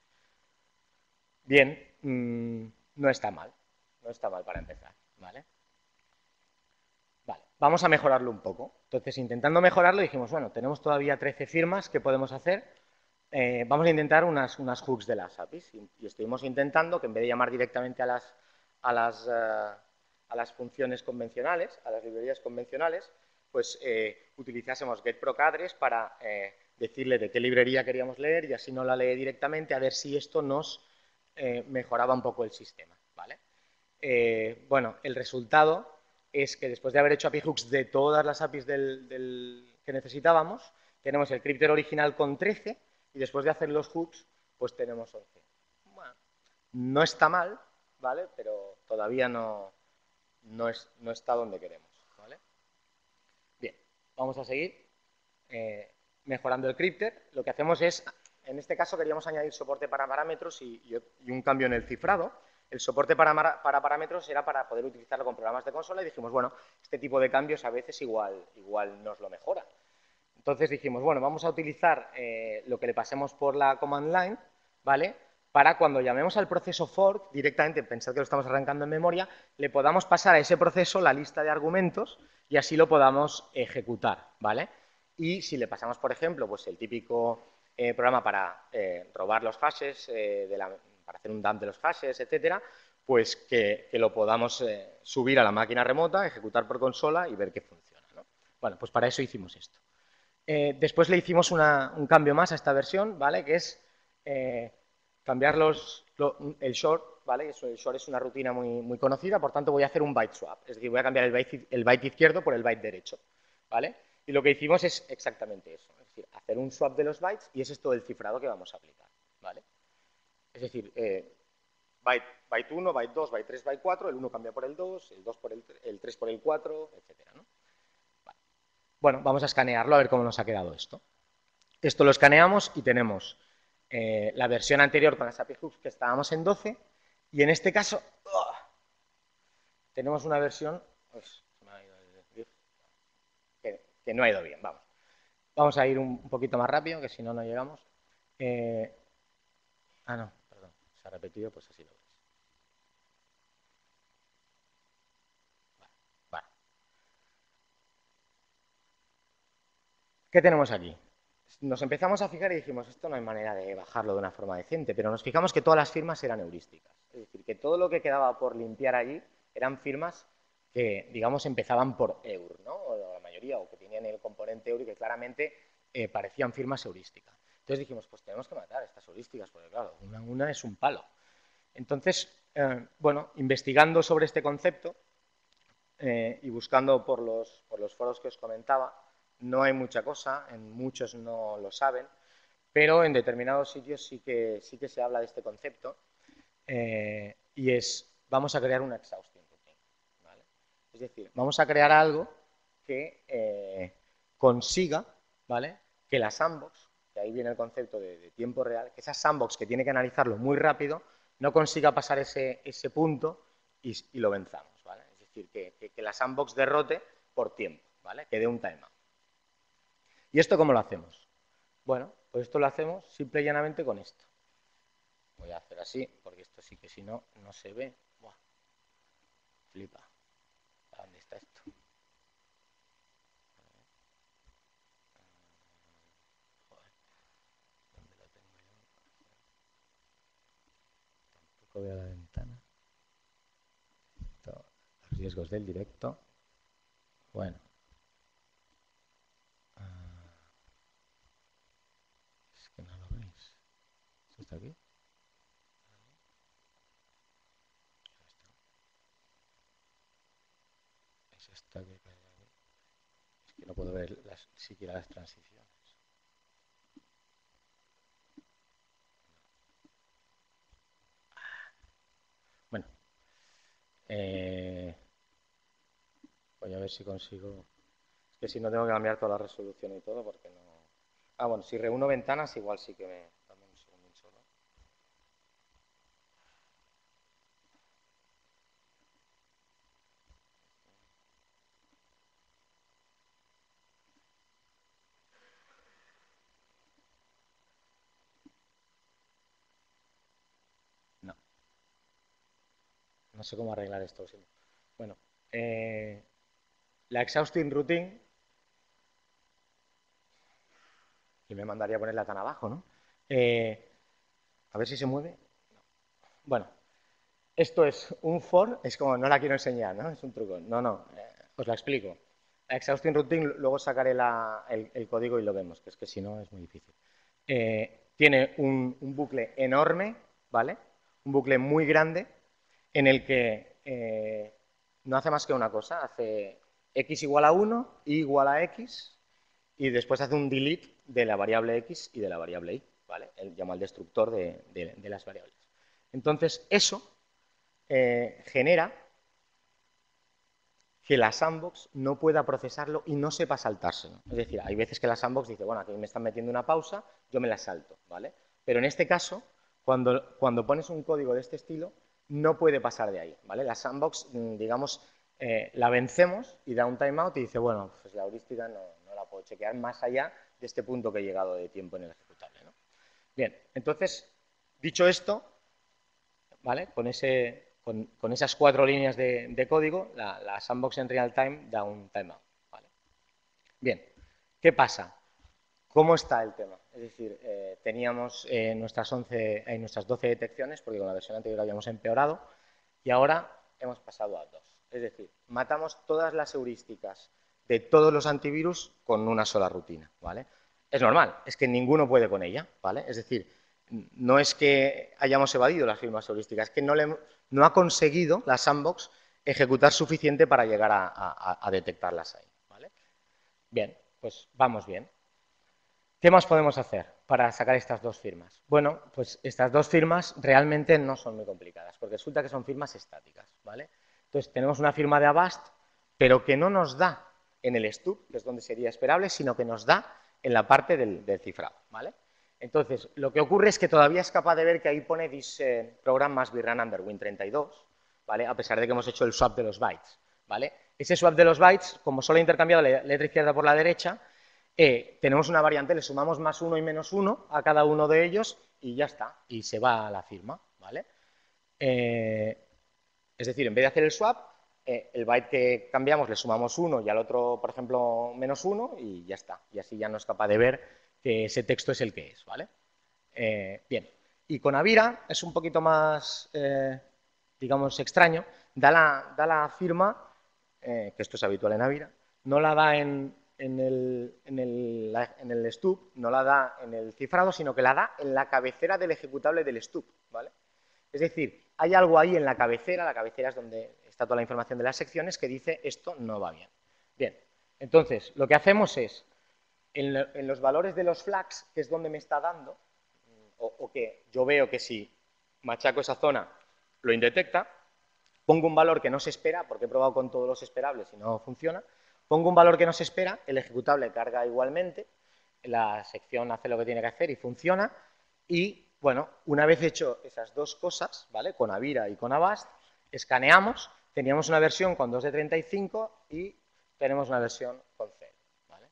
Bien, mmm, no está mal, no está mal para empezar, ¿vale? Vale, vamos a mejorarlo un poco. Entonces, intentando mejorarlo, dijimos, bueno, tenemos todavía trece firmas que podemos hacer, eh, vamos a intentar unas, unas hooks de las A P Is. Y, y estuvimos intentando que en vez de llamar directamente a las, a las, uh, a las funciones convencionales, a las librerías convencionales, pues eh, utilizásemos getProcAddress para eh, decirle de qué librería queríamos leer y así no la lee directamente, a ver si esto nos eh, mejoraba un poco el sistema, ¿vale? Eh, bueno, el resultado es que después de haber hecho A P I hooks de todas las A P Is del, del, que necesitábamos, tenemos el crypter original con trece y después de hacer los hooks, pues tenemos once. Bueno, no está mal, ¿vale? Pero todavía no, no, es, no está donde queremos, ¿vale? Bien, vamos a seguir. eh, mejorando el crypter, lo que hacemos es, en este caso queríamos añadir soporte para parámetros y, y un cambio en el cifrado. El soporte para, para parámetros era para poder utilizarlo con programas de consola y dijimos, bueno, este tipo de cambios a veces igual, igual nos lo mejora. Entonces dijimos, bueno, vamos a utilizar eh, lo que le pasemos por la command line, ¿vale? Para cuando llamemos al proceso fork, directamente, pensad que lo estamos arrancando en memoria, le podamos pasar a ese proceso la lista de argumentos y así lo podamos ejecutar, ¿vale? Y si le pasamos, por ejemplo, pues el típico eh, programa para eh, robar los hashes, eh, de la, para hacer un dump de los hashes, etcétera, pues que, que lo podamos eh, subir a la máquina remota, ejecutar por consola y ver que funciona, ¿no? Bueno, pues para eso hicimos esto. Eh, después le hicimos una, un cambio más a esta versión, ¿vale? Que es eh, cambiar los, lo, el short, ¿vale? Eso, el short es una rutina muy, muy conocida, por tanto voy a hacer un byte swap, es decir, voy a cambiar el byte, el byte izquierdo por el byte derecho, ¿vale? Y lo que hicimos es exactamente eso, es decir, hacer un swap de los bytes y ese es todo el cifrado que vamos a aplicar, ¿vale? Es decir, eh, byte, byte uno, byte dos, byte tres, byte cuatro, el uno cambia por el dos, el dos por el, el tres por el cuatro, etcétera, ¿no? Vale. Bueno, vamos a escanearlo a ver cómo nos ha quedado esto. Esto lo escaneamos y tenemos eh, la versión anterior con las A P I Hooks que estábamos en doce y en este caso ¡oh! Tenemos una versión pues, que, que no ha ido bien, vamos. Vamos a ir un, un poquito más rápido, que si no, no llegamos. Eh, ah, no, perdón, se ha repetido, pues así lo veis. Vale, vale. ¿Qué tenemos aquí? Nos empezamos a fijar y dijimos, esto no hay manera de bajarlo de una forma decente, pero nos fijamos que todas las firmas eran heurísticas. Es decir, que todo lo que quedaba por limpiar allí eran firmas que, digamos, empezaban por eur, ¿no? O la mayoría, o que tenían el componente euro y que claramente eh, parecían firmas heurísticas. Entonces dijimos, pues tenemos que matar estas heurísticas, porque claro, una, una es un palo. Entonces, eh, bueno, investigando sobre este concepto eh, y buscando por los, por los foros que os comentaba, no hay mucha cosa, en muchos no lo saben, pero en determinados sitios sí que, sí que se habla de este concepto eh, y es, vamos a crear una exhausting routine, ¿vale? Es decir, vamos a crear algo que eh, consiga, ¿vale?, que la sandbox, que ahí viene el concepto de, de tiempo real, que esa sandbox que tiene que analizarlo muy rápido, no consiga pasar ese, ese punto y, y lo venzamos, ¿vale? Es decir, que, que, que la sandbox derrote por tiempo, ¿vale?, que dé un timeout. ¿Y esto cómo lo hacemos? Bueno, pues esto lo hacemos simple y llanamente con esto. Voy a hacer así, porque esto sí que si no, no se ve. Buah, flipa. ¿Dónde está esto? Joder, ¿dónde lo tengo yo? Tampoco veo la ventana. Esto, los riesgos del directo. Bueno. Ah, es que no lo veis. ¿Esto está aquí? Es esta que cae aquí. Es que no puedo ver las, siquiera las transiciones. Bueno. Eh, voy a ver si consigo... Es que si no tengo que cambiar toda la resolución y todo porque no... Ah, bueno, si reúno ventanas igual sí que me... Dame un segundo solo. No. No sé cómo arreglar esto. Bueno, eh, la exhausting routine, y me mandaría ponerla tan abajo, ¿no? Eh, a ver si se mueve. Bueno, esto es un for, es como, no la quiero enseñar, ¿no? Es un truco. No, no, eh, os la explico. La exhausting routine, luego sacaré la, el, el, código y lo vemos, que es que si no es muy difícil. Eh, tiene un, un bucle enorme, ¿vale? Un bucle muy grande, en el que eh, no hace más que una cosa, hace x igual a uno, y igual a x, y después hace un delete de la variable x y de la variable y, ¿vale? Él llama al destructor de, de, de las variables. Entonces, eso eh, genera, que la sandbox no pueda procesarlo y no sepa saltárselo. Es decir, hay veces que la sandbox dice, bueno, aquí me están metiendo una pausa, yo me la salto, ¿vale? Pero en este caso, cuando, cuando pones un código de este estilo, no puede pasar de ahí, ¿vale? La sandbox, digamos, eh, la vencemos y da un timeout y dice, bueno, pues la heurística no, no la puedo chequear más allá de este punto que he llegado de tiempo en el ejecutable, ¿no? Bien, entonces, dicho esto, ¿vale? Con, ese, con, con esas cuatro líneas de, de código, la, la sandbox en real time da un timeout, ¿vale? Bien, ¿qué pasa? ¿Cómo está el tema? Es decir, eh, teníamos eh, nuestras, once, eh, nuestras doce detecciones, porque con la versión anterior habíamos empeorado, y ahora hemos pasado a dos. Es decir, matamos todas las heurísticas de todos los antivirus con una sola rutina, ¿vale? Es normal, es que ninguno puede con ella, ¿vale? Es decir, no es que hayamos evadido las firmas heurísticas, es que no, le, no ha conseguido la sandbox ejecutar suficiente para llegar a, a, a detectarlas ahí, ¿vale? Bien, pues vamos bien. ¿Qué más podemos hacer para sacar estas dos firmas? Bueno, pues estas dos firmas realmente no son muy complicadas, porque resulta que son firmas estáticas, ¿vale? Entonces, tenemos una firma de Avast, pero que no nos da en el stub, que es donde sería esperable, sino que nos da en la parte del, del cifrado, ¿vale? Entonces, lo que ocurre es que todavía es capaz de ver que ahí pone this eh, program must be run under Win treinta y dos, ¿vale? A pesar de que hemos hecho el swap de los bytes, ¿vale? Ese swap de los bytes, como solo he intercambiado la letra izquierda por la derecha, Eh, tenemos una variante, le sumamos más uno y menos uno a cada uno de ellos y ya está, y se va a la firma, ¿vale? Eh, es decir, en vez de hacer el swap, eh, el byte que cambiamos le sumamos uno y al otro, por ejemplo, menos uno y ya está, y así ya no es capaz de ver que ese texto es el que es, ¿vale? Eh, bien, y con Avira es un poquito más, eh, digamos, extraño, da la, da la firma, eh, que esto es habitual en Avira, no la da en, en, el, en, el, en el stub, no la da en el cifrado, sino que la da en la cabecera del ejecutable del stub, ¿vale? Es decir, hay algo ahí en la cabecera, la cabecera es donde está toda la información de las secciones, que dice esto no va bien. Bien, entonces, lo que hacemos es, en, en los valores de los flags, que es donde me está dando, o, o que yo veo que si machaco esa zona lo indetecta, pongo un valor que no se espera, porque he probado con todos los esperables y no funciona, pongo un valor que no se espera, el ejecutable carga igualmente, la sección hace lo que tiene que hacer y funciona, y bueno, una vez hecho esas dos cosas, ¿vale? Con Avira y con Avast, escaneamos, teníamos una versión con dos de treinta y cinco y tenemos una versión con cero, ¿vale?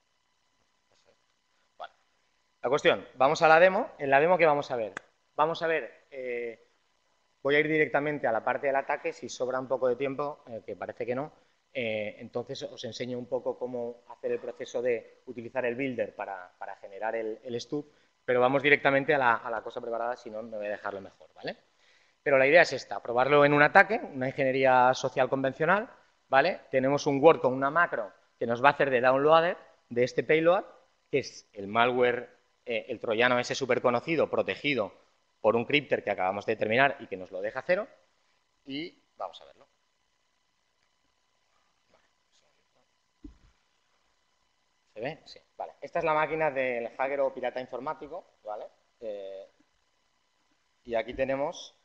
Vale. La cuestión, vamos a la demo. En la demo, ¿qué vamos a ver? Vamos a ver, eh, voy a ir directamente a la parte del ataque, si sobra un poco de tiempo, eh, que parece que no, eh, entonces os enseño un poco cómo hacer el proceso de utilizar el builder para, para generar el, el stub, pero vamos directamente a la, a la cosa preparada, si no, me voy a dejarlo mejor, ¿vale? Pero la idea es esta, probarlo en un ataque, una ingeniería social convencional, ¿vale? Tenemos un Word con una macro que nos va a hacer de downloader de este payload, que es el malware, eh, el troyano ese súper conocido, protegido por un crypter que acabamos de determinar y que nos lo deja cero, y vamos a verlo. ¿Se ve? Sí, vale. Esta es la máquina del hacker o pirata informático, ¿vale? Eh, y aquí tenemos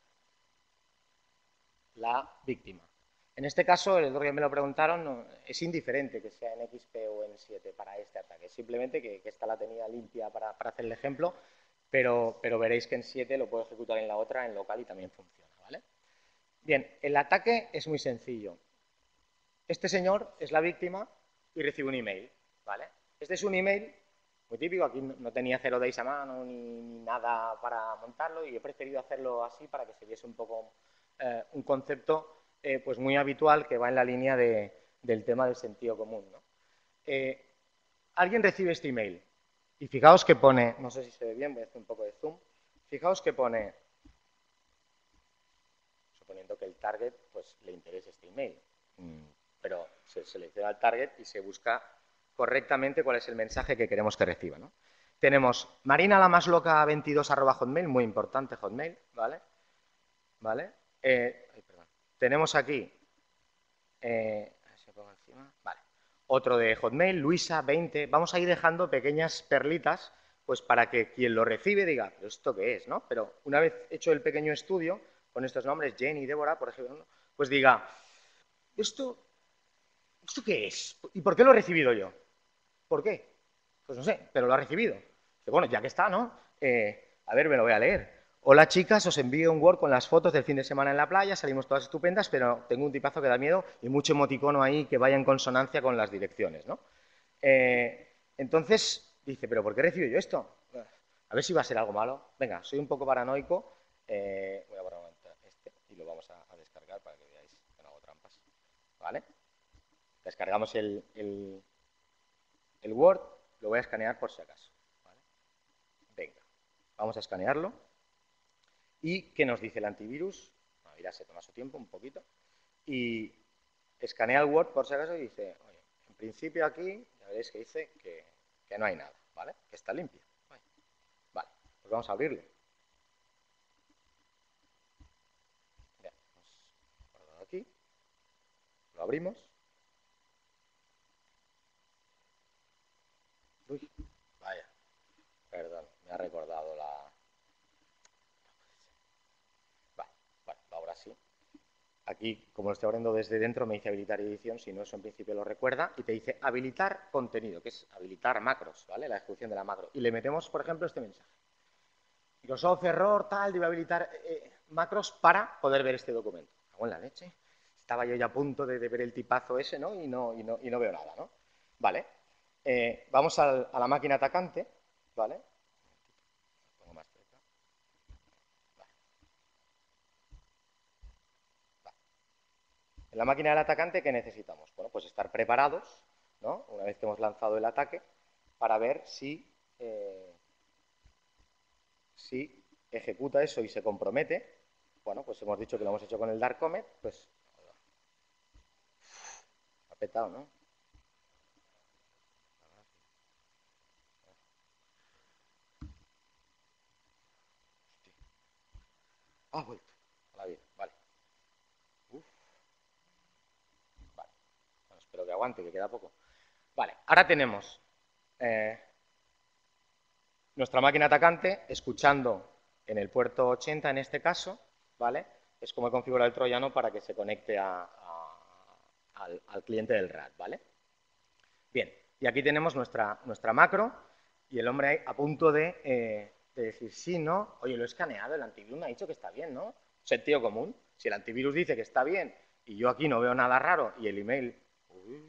la víctima. En este caso, el otro que me lo preguntaron, no, es indiferente que sea en X P o en siete para este ataque, simplemente que, que esta la tenía limpia para, para hacer el ejemplo, pero, pero veréis que en siete lo puedo ejecutar en la otra, en local, y también funciona, ¿vale? Bien, el ataque es muy sencillo. Este señor es la víctima y recibe un email, ¿vale? Este es un email muy típico, aquí no tenía cero days a mano ni, ni nada para montarlo y he preferido hacerlo así para que se viese un poco eh, un concepto eh, pues muy habitual que va en la línea de, del tema del sentido común, ¿no? Eh, alguien recibe este email y fijaos que pone, no sé si se ve bien, voy a hacer un poco de zoom, fijaos que pone, suponiendo que el target pues le interese este email, pero se selecciona el target y se busca correctamente cuál es el mensaje que queremos que reciba, ¿no? Tenemos Marina la más loca veintidós arroba hotmail, muy importante Hotmail, ¿vale? ¿Vale? Eh, ay, perdón. Tenemos aquí, eh, a ver si pongo encima, vale, otro de Hotmail, Luisa veinte, vamos a ir dejando pequeñas perlitas, pues para que quien lo recibe diga, ¿pero esto qué es, no? Pero una vez hecho el pequeño estudio, con estos nombres, Jenny y Débora, por ejemplo, pues diga, esto ¿esto qué es? ¿Y por qué lo he recibido yo? ¿Por qué? Pues no sé, pero lo ha recibido. Dice, bueno, ya que está, ¿no? Eh, a ver, me lo voy a leer. Hola chicas, os envío un Word con las fotos del fin de semana en la playa, salimos todas estupendas, pero tengo un tipazo que da miedo y mucho emoticono ahí que vaya en consonancia con las direcciones, ¿no? Eh, entonces, dice, ¿pero por qué recibo yo esto? A ver si va a ser algo malo. Venga, soy un poco paranoico. Eh, voy a borrar un momento este y lo vamos a, a descargar para que veáis que no hago trampas. ¿Vale? Descargamos el, el, el Word, lo voy a escanear por si acaso. ¿Vale? Venga, vamos a escanearlo. ¿Y qué nos dice el antivirus? Bueno, mira, se toma su tiempo un poquito. Y escanea el Word por si acaso y dice, oye, en principio aquí, ya veréis que dice que, que no hay nada, ¿vale? Que está limpio. Vale, pues vamos a abrirlo. Ya, hemos guardado aquí. Lo abrimos. Uy, vaya, perdón, me ha recordado la... Vale, vale, ahora sí. Aquí, como lo estoy abriendo desde dentro, me dice habilitar edición, si no, eso en principio lo recuerda, y te dice habilitar contenido, que es habilitar macros, ¿vale? La ejecución de la macro. Y le metemos, por ejemplo, este mensaje. Microsoft error, tal, debe habilitar eh, macros para poder ver este documento. Cago en la leche. Estaba yo ya a punto de, de ver el tipazo ese, ¿no? Y no, y no, y no veo nada, ¿no? Vale. Eh, vamos al, a la máquina atacante, ¿vale? Pongo más cerca. Vale. Vale. En la máquina del atacante, ¿qué necesitamos? Bueno, pues estar preparados, ¿no? Una vez que hemos lanzado el ataque, para ver si, eh, si ejecuta eso y se compromete. Bueno, pues hemos dicho que lo hemos hecho con el Dark Comet, pues ha petado, ¿no? Ha vuelto a la vida, vale. Uf, vale. Bueno, espero que aguante, que queda poco. Vale, ahora tenemos eh, nuestra máquina atacante escuchando en el puerto ochenta, en este caso, ¿vale? Es como he configurado el troyano para que se conecte a, a, al, al cliente del R A D, ¿vale? Bien, y aquí tenemos nuestra, nuestra macro y el hombre ahí a punto de, eh, de decir, sí, ¿no? Oye, lo he escaneado, el antivirus me ha dicho que está bien, ¿no? Sentido común. Si el antivirus dice que está bien y yo aquí no veo nada raro y el email... Uy,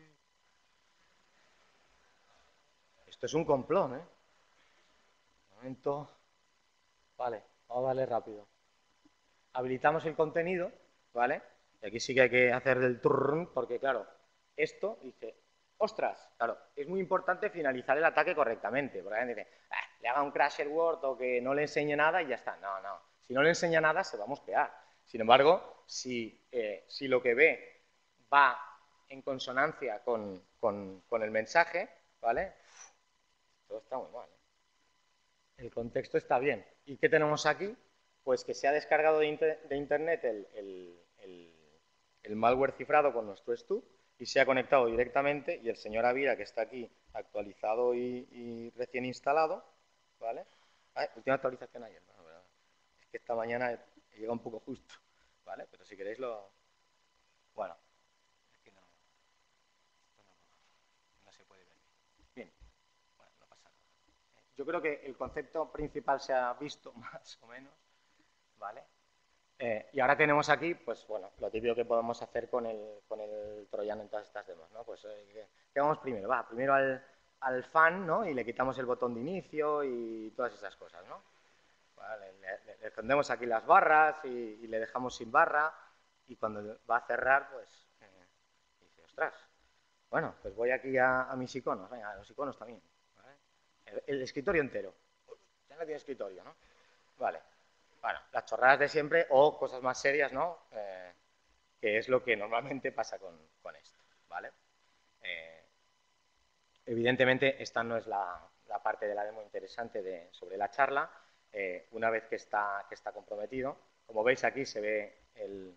esto es un complot, ¿eh? Un momento... Vale, vamos a darle rápido. Habilitamos el contenido, ¿vale? Y aquí sí que hay que hacer del turn, porque claro, esto dice, ostras, claro, es muy importante finalizar el ataque correctamente, porque alguien dice, ah, le haga un crash el Word o que no le enseñe nada y ya está. No, no, si no le enseña nada se va a mosquear. Sin embargo, si, eh, si lo que ve va en consonancia con, con, con el mensaje, ¿vale? Todo está muy mal, ¿eh? El contexto está bien. ¿Y qué tenemos aquí? Pues que se ha descargado de, inter de internet el, el, el, el, malware cifrado con nuestro stub y se ha conectado directamente y el señor Avira, que está aquí actualizado y, y recién instalado, ¿vale? Ah, última actualización ayer, ¿no? Es que esta mañana llega un poco justo, ¿vale? Pero si queréis lo... Bueno, es que no, esto no, no se puede ver bien. Bien, bueno, no pasa nada. Yo creo que el concepto principal se ha visto más o menos, ¿vale? Eh, y ahora tenemos aquí, pues bueno, lo típico que podemos hacer con el, con el troyano en todas estas demos, ¿no? Pues, eh, ¿qué, ¿qué vamos primero? Va, primero al, al fan, ¿no? Y le quitamos el botón de inicio y todas esas cosas, ¿no? Vale, le, le, le escondemos aquí las barras y, y le dejamos sin barra y cuando va a cerrar, pues eh, dice, ostras, bueno, pues voy aquí a, a mis iconos, venga, a los iconos también, ¿vale? El, el escritorio entero, ya no tiene escritorio, ¿no? Vale, bueno, las chorradas de siempre o cosas más serias, ¿no? Eh, que es lo que normalmente pasa con, con esto, ¿vale? Eh, evidentemente, esta no es la, la, parte de la demo interesante de, sobre la charla. Eh, una vez que está, que está comprometido, como veis aquí se ve el,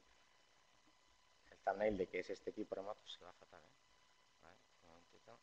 el thumbnail de que es este equipo remoto, se va fatal, ¿eh? Vale, un momentito.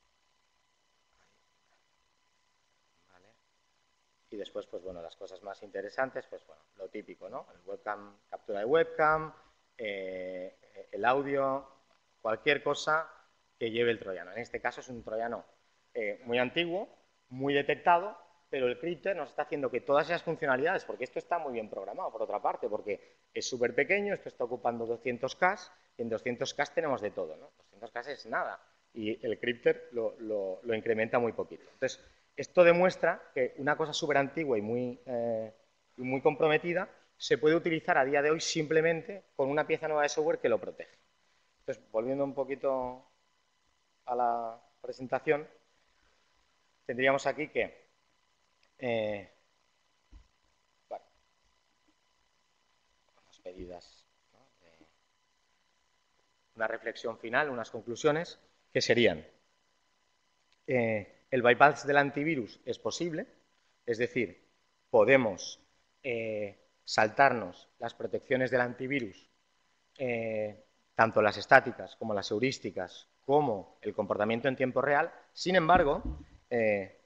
Vale. Y después, pues bueno, las cosas más interesantes, pues bueno, lo típico, ¿no? El webcam, captura de webcam, eh, el audio, cualquier cosa que lleve el troyano. En este caso es un troyano eh, muy antiguo, muy detectado, pero el crypter nos está haciendo que todas esas funcionalidades, porque esto está muy bien programado, por otra parte, porque es súper pequeño, esto está ocupando doscientos K, y en doscientos K tenemos de todo, ¿no? doscientos K es nada, y el crypter lo, lo, lo incrementa muy poquito. Entonces, esto demuestra que una cosa súper antigua y muy, eh, y muy comprometida se puede utilizar a día de hoy simplemente con una pieza nueva de software que lo protege. Entonces, volviendo un poquito a la presentación, tendríamos aquí que Eh, bueno, unas medidas, ¿no? de una reflexión final, unas conclusiones, que serían, eh, el bypass del antivirus es posible, es decir, podemos eh, saltarnos las protecciones del antivirus, eh, tanto las estáticas como las heurísticas, como el comportamiento en tiempo real. Sin embargo, eh,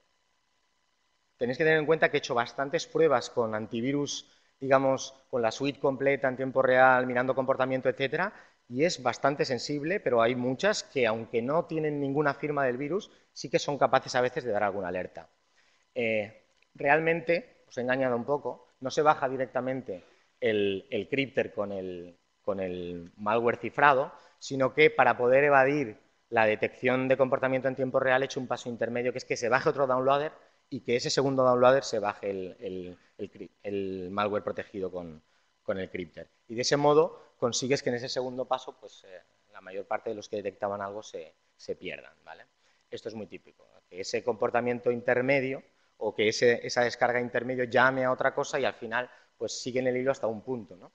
tenéis que tener en cuenta que he hecho bastantes pruebas con antivirus, digamos, con la suite completa en tiempo real, mirando comportamiento, etcétera, y es bastante sensible, pero hay muchas que, aunque no tienen ninguna firma del virus, sí que son capaces a veces de dar alguna alerta. Eh, realmente, os he engañado un poco, no se baja directamente el, el crypter con el, con el malware cifrado, sino que para poder evadir la detección de comportamiento en tiempo real he hecho un paso intermedio, que es que se baje otro downloader y que ese segundo downloader se baje el, el, el, el malware protegido con, con el crypter. Y de ese modo consigues que en ese segundo paso pues, eh, la mayor parte de los que detectaban algo se, se pierdan, ¿vale? Esto es muy típico, que ese comportamiento intermedio o que ese, esa descarga intermedio llame a otra cosa y al final pues sigue en el hilo hasta un punto, ¿no?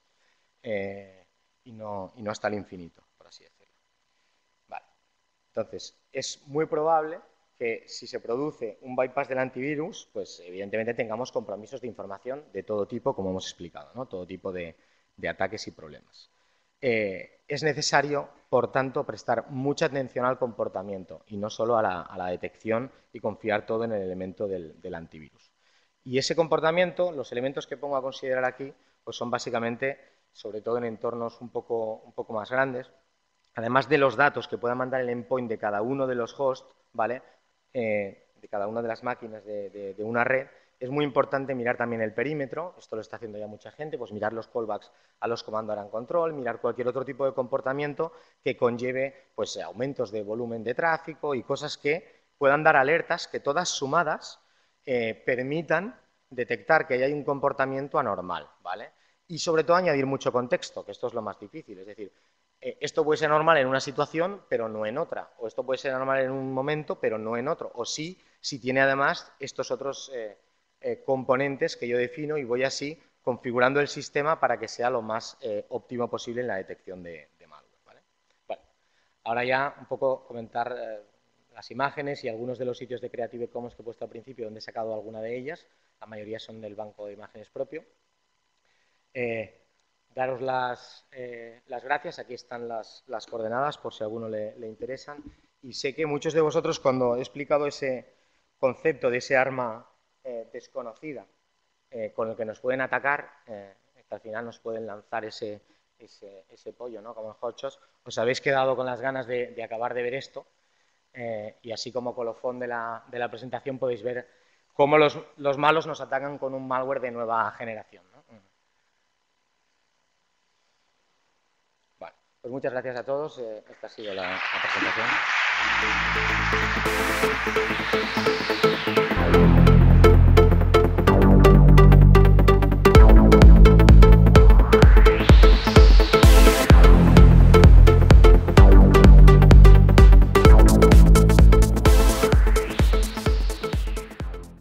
Eh, y, no, y no hasta el infinito, por así decirlo. Vale. Entonces, es muy probable que si se produce un bypass del antivirus, pues evidentemente tengamos compromisos de información de todo tipo, como hemos explicado, ¿no? Todo tipo de, de ataques y problemas. Eh, es necesario, por tanto, prestar mucha atención al comportamiento y no solo a la, a la detección y confiar todo en el elemento del, del antivirus. Y ese comportamiento, los elementos que pongo a considerar aquí, pues son básicamente, sobre todo en entornos un poco, un poco más grandes, además de los datos que pueda mandar el endpoint de cada uno de los hosts, ¿vale? Eh, de cada una de las máquinas de, de, de una red, es muy importante mirar también el perímetro, esto lo está haciendo ya mucha gente, pues mirar los callbacks a los comandos and control, mirar cualquier otro tipo de comportamiento que conlleve pues, aumentos de volumen de tráfico y cosas que puedan dar alertas que todas sumadas eh, permitan detectar que ahí hay un comportamiento anormal, ¿vale? Y sobre todo añadir mucho contexto, que esto es lo más difícil, es decir, eh, esto puede ser normal en una situación, pero no en otra, o esto puede ser normal en un momento, pero no en otro, o sí, si tiene además estos otros eh, eh, componentes que yo defino y voy así configurando el sistema para que sea lo más eh, óptimo posible en la detección de, de malware, ¿vale? Bueno, ahora ya un poco comentar eh, las imágenes y algunos de los sitios de Creative Commons que he puesto al principio, donde he sacado alguna de ellas, la mayoría son del banco de imágenes propio. Eh, daros las, eh, las gracias, aquí están las, las coordenadas por si a alguno le, le interesan, y sé que muchos de vosotros cuando he explicado ese concepto de ese arma eh, desconocida eh, con el que nos pueden atacar, eh, que al final nos pueden lanzar ese, ese, ese pollo, ¿no? Como en Hotshot, os habéis quedado con las ganas de, de acabar de ver esto, eh, y así como colofón de la, de la presentación podéis ver cómo los, los malos nos atacan con un malware de nueva generación, ¿no? Bueno, pues muchas gracias a todos, eh, esta ha sido la, la presentación.